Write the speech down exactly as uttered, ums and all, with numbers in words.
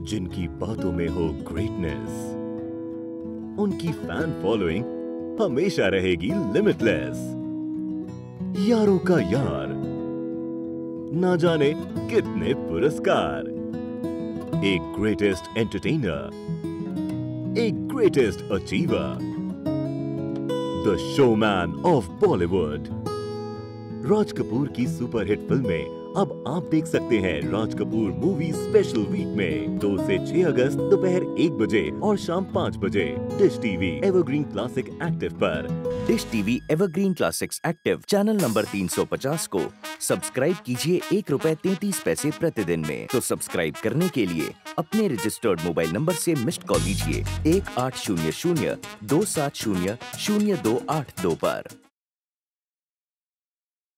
जिनकी बातों में हो ग्रेटनेस, उनकी फैन फॉलोइंग हमेशा रहेगी लिमिटलेस। यारों का यार, ना जाने कितने पुरस्कार। एक ग्रेटेस्ट एंटरटेनर, एक greatest achiever, the showman of Bollywood. Raj Kapoor की सुपरहिट फिल्में अब आप देख सकते हैं Raj Kapoor movie special week में दो से छह अगस्त दोपहर एक बजे और शाम पाँच बजे Dish TV evergreen classic active पर। Dish TV evergreen classics active channel number तीन सौ पचास को सब्सक्राइब कीजिए एक रुपए तैंतीस पैसे प्रतिदिन में। तो सब्सक्राइब करने के लिए अपने रजिस्टर्ड मोबाइल नंबर से मिस्ड कॉल दीजिए एक आठ शून्य शून्य दो सात शून्य शून्य दो आठ दो पर।